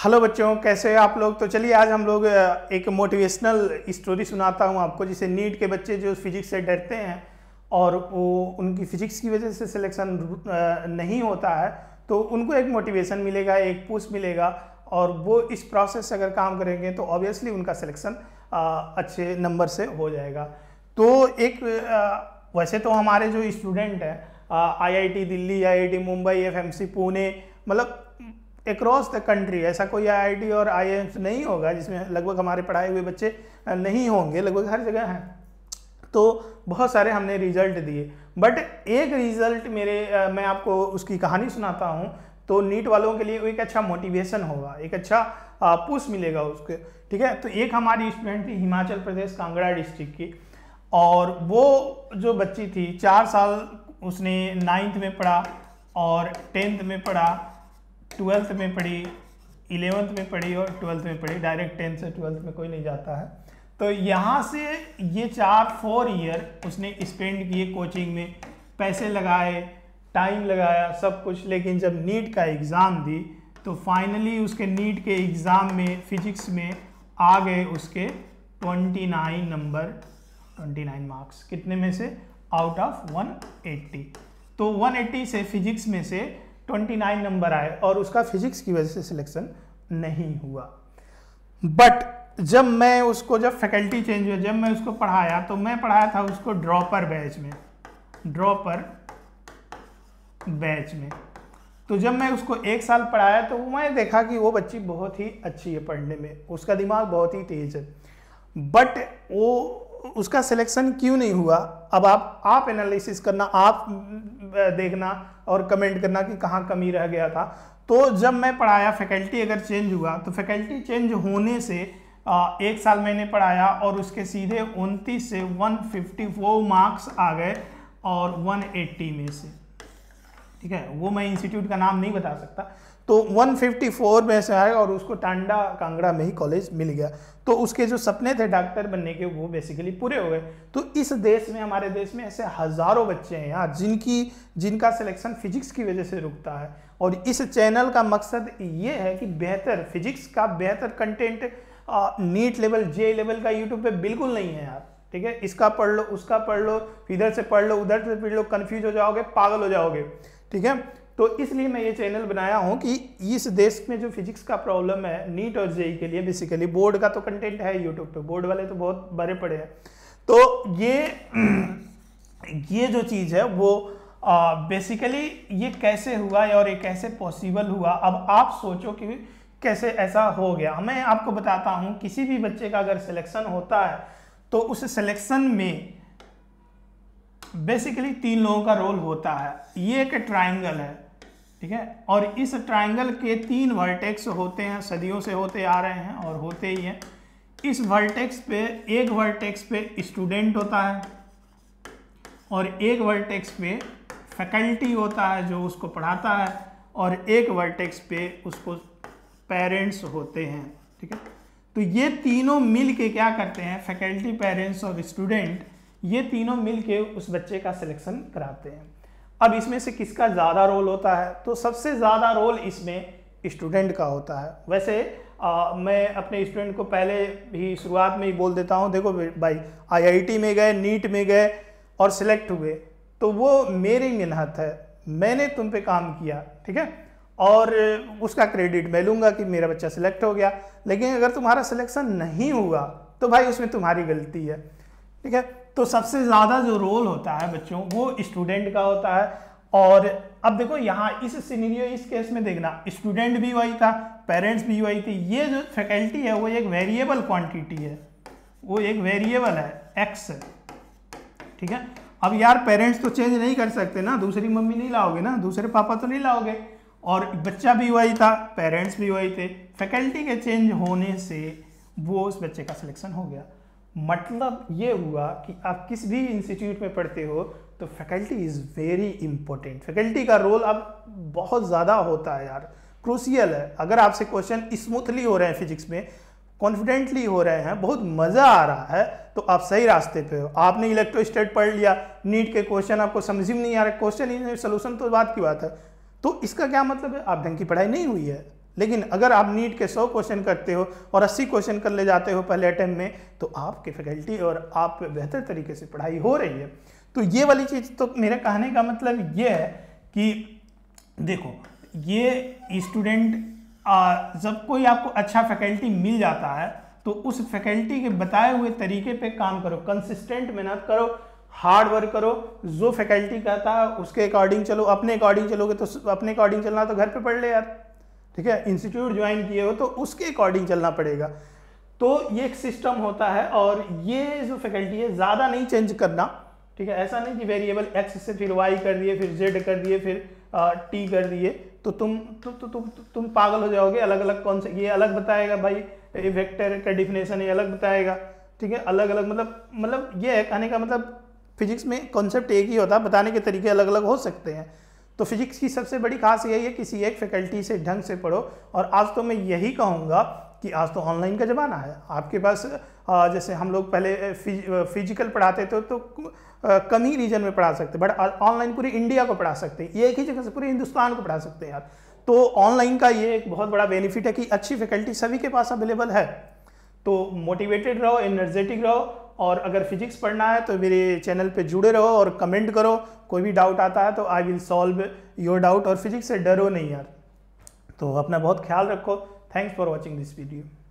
Hello बच्चों, कैसे हैं आप लोग। तो चलिए आज हम लोग एक मोटिवेशनल स्टोरी सुनाता हूं आपको, जिसे नीट के बच्चे जो फिजिक्स से डरते हैं और वो उनकी फिजिक्स की वजह से सिलेक्शन नहीं होता है, तो उनको एक मोटिवेशन मिलेगा, एक पुश मिलेगा और वो इस प्रोसेस से अगर काम करेंगे तो ऑब्वियसली उनका सिलेक्शन अच्छे नंबर से हो जाएगा। तो एक वैसे तो हमारे जो स्टूडेंट हैं IIT Delhi, IIT Mumbai, FMC Pune, मतलब अक्रॉस द कंट्री, ऐसा कोई IIT और IIMs नहीं होगा जिसमें लगभग हमारे पढ़ाए हुए बच्चे नहीं होंगे, लगभग हर जगह हैं। तो बहुत सारे हमने रिजल्ट दिए, बट एक रिजल्ट मैं आपको उसकी कहानी सुनाता हूँ तो नीट वालों के लिए एक अच्छा मोटिवेशन होगा, एक अच्छा पुश मिलेगा उसके। ठीक है, तो एक हमारी स्टूडेंट थी हिमाचल प्रदेश कांगड़ा डिस्ट्रिक्ट की, और वो जो बच्ची थी 4 साल उसने 9th में पढ़ा और 10th में पढ़ा, 12th में पढ़ी, 11th में पढ़ी और 12th में पढ़ी। डायरेक्ट 10th से 12th में कोई नहीं जाता है। तो यहाँ से ये 4 ईयर उसने स्पेंड किए कोचिंग में, पैसे लगाए, टाइम लगाया, सब कुछ। लेकिन जब नीट का एग्ज़ाम दी तो फाइनली उसके नीट के एग्ज़ाम में फिजिक्स में आ गए उसके 29 नंबर, 29 मार्क्स। कितने में से? Out of 180। तो 180 से फिजिक्स में से 29 नंबर आए और उसका फिजिक्स की वजह से सिलेक्शन नहीं हुआ। बट जब फैकल्टी चेंज हुआ, जब मैं उसको पढ़ाया तो मैं पढ़ाया था उसको ड्रॉपर बैच में। तो जब मैं उसको 1 साल पढ़ाया तो मैं देखा कि वो बच्ची बहुत ही अच्छी है पढ़ने में, उसका दिमाग बहुत ही तेज है, बट वो उसका सिलेक्शन क्यों नहीं हुआ। अब आप एनालिसिस करना, आप देखना और कमेंट करना कि कहाँ कमी रह गया था। तो जब मैं पढ़ाया, फैकल्टी अगर चेंज हुआ तो फैकल्टी चेंज होने से 1 साल मैंने पढ़ाया और उसके सीधे 29 से 154 मार्क्स आ गए और 180 में से, ठीक है, वो मैं इंस्टीट्यूट का नाम नहीं बता सकता, तो 154 में से आए और उसको टांडा कांगड़ा में ही कॉलेज मिल गया। तो उसके जो सपने थे डॉक्टर बनने के वो बेसिकली पूरे हो गए। तो इस देश में, हमारे देश में ऐसे हज़ारों बच्चे हैं यार जिनका सिलेक्शन फिजिक्स की वजह से रुकता है। और इस चैनल का मकसद ये है कि बेहतर फिजिक्स का बेहतर content NEET level, J level का यूट्यूब पे बिल्कुल नहीं है यार। ठीक है, इसका पढ़ लो, उसका पढ़ लो, इधर से पढ़ लो, उधर से पढ़ लो, कन्फ्यूज हो जाओगे, पागल हो जाओगे। ठीक है, तो इसलिए मैं ये चैनल बनाया हूँ कि इस देश में जो फिजिक्स का प्रॉब्लम है नीट और जेई के लिए, बेसिकली बोर्ड का तो कंटेंट है यूट्यूब पे, बोर्ड वाले तो बहुत बड़े पड़े हैं। तो ये जो चीज़ है वो बेसिकली ये कैसे हुआ और ये कैसे पॉसिबल हुआ। अब आप सोचो कि कैसे ऐसा हो गया। मैं आपको बताता हूँ, किसी भी बच्चे का अगर सिलेक्शन होता है तो उस सिलेक्शन में बेसिकली 3 लोगों का रोल होता है। ये एक ट्रायंगल है, ठीक है, और इस ट्रायंगल के 3 वर्टेक्स होते हैं, सदियों से होते आ रहे हैं और होते ही हैं। इस वर्टेक्स पे, एक वर्टेक्स पे स्टूडेंट होता है और एक वर्टेक्स पे फैकल्टी होता है जो उसको पढ़ाता है, और एक वर्टेक्स पे उसको पेरेंट्स होते हैं। ठीक है, तो ये तीनों मिल के क्या करते हैं, फैकल्टी, पेरेंट्स और स्टूडेंट, ये तीनों मिल के उस बच्चे का सिलेक्शन कराते हैं। अब इसमें से किसका ज़्यादा रोल होता है? तो सबसे ज़्यादा रोल इसमें स्टूडेंट का होता है। वैसे मैं अपने स्टूडेंट को पहले ही शुरुआत में ही बोल देता हूँ, देखो भाई, IIT में गए, नीट में गए और सिलेक्ट हुए तो वो मेरी मेहनत है, मैंने तुम पे काम किया, ठीक है, और उसका क्रेडिट मैं लूँगा कि मेरा बच्चा सिलेक्ट हो गया। लेकिन अगर तुम्हारा सिलेक्शन नहीं हुआ तो भाई उसमें तुम्हारी गलती है। ठीक है, तो सबसे ज़्यादा जो रोल होता है बच्चों वो स्टूडेंट का होता है। और अब देखो यहाँ इस सिनेरियो, इस केस में देखना, स्टूडेंट भी वही था, पेरेंट्स भी वही थी। ये जो फैकल्टी है वो एक वेरिएबल क्वांटिटी है, वो एक वेरिएबल है, एक्स है। ठीक है, अब यार पेरेंट्स तो चेंज नहीं कर सकते ना, दूसरी मम्मी नहीं लाओगे ना, दूसरे पापा तो नहीं लाओगे, और बच्चा भी वही था, पेरेंट्स भी वही थे। फैकल्टी के चेंज होने से वो उस बच्चे का सिलेक्शन हो गया। मतलब ये हुआ कि आप किस भी इंस्टीट्यूट में पढ़ते हो तो faculty is very important. Faculty का रोल अब बहुत ज़्यादा होता है यार, क्रूशियल है। अगर आपसे क्वेश्चन स्मूथली हो रहे हैं फिजिक्स में, कॉन्फिडेंटली हो रहे हैं, बहुत मज़ा आ रहा है, तो आप सही रास्ते पे हो। आपने इलेक्ट्रोस्टैट पढ़ लिया, नीट के क्वेश्चन आपको समझ में नहीं आ रहा, क्वेश्चन ही सोल्यूशन तो बात की बात है, तो इसका क्या मतलब है? आप ढंग की पढ़ाई नहीं हुई है। लेकिन अगर आप नीट के 100 क्वेश्चन करते हो और 80 क्वेश्चन कर ले जाते हो पहले अटेम्प्ट में, तो आपके फैकल्टी और आप पे बेहतर तरीके से पढ़ाई हो रही है। तो ये वाली चीज़, तो मेरे कहने का मतलब ये है कि देखो, ये स्टूडेंट जब कोई आपको अच्छा फैकल्टी मिल जाता है तो उस फैकल्टी के बताए हुए तरीके पे काम करो, कंसिस्टेंट मेहनत करो, हार्ड वर्क करो, जो फैकल्टी कहता है उसके अकॉर्डिंग चलो। अपने अकॉर्डिंग चलोगे तो अपने अकॉर्डिंग चलना तो घर पे पढ़ ले यार, ठीक है। इंस्टीट्यूट ज्वाइन किए हो तो उसके अकॉर्डिंग चलना पड़ेगा। तो ये एक सिस्टम होता है, और ये जो फैकल्टी है ज़्यादा नहीं चेंज करना, ठीक है। ऐसा नहीं कि वेरिएबल एक्स से फिर वाई कर दिए, फिर जेड कर दिए, फिर टी कर दिए, तो तुम पागल हो जाओगे। अलग अलग कौन से, ये अलग बताएगा भाई वेक्टर का डिफिनेशन, ये अलग बताएगा, ठीक है। अलग अलग मतलब ये है कहने का मतलब, फिजिक्स में कॉन्सेप्ट एक ही होता है, बताने के तरीके अलग अलग हो सकते हैं। तो फिजिक्स की सबसे बड़ी खास यही है, किसी एक फैकल्टी से ढंग से पढ़ो। और आज तो मैं यही कहूँगा कि आज तो ऑनलाइन का ज़माना है, आपके पास जैसे हम लोग पहले फिजिकल पढ़ाते थे तो कम ही रीजन में पढ़ा सकते, बट ऑनलाइन पूरी इंडिया को पढ़ा सकते हैं, ये एक ही जगह से पूरे हिंदुस्तान को पढ़ा सकते हैं यार। तो ऑनलाइन का ये एक बहुत बड़ा बेनिफिट है कि अच्छी फैकल्टी सभी के पास अवेलेबल है। तो मोटिवेटेड रहो, एनर्जेटिक रहो, और अगर फिजिक्स पढ़ना है तो मेरे चैनल पे जुड़े रहो और कमेंट करो। कोई भी डाउट आता है तो I will solve your doubt, और फिजिक्स से डरो नहीं यार। तो अपना बहुत ख्याल रखो। Thanks for watching this video.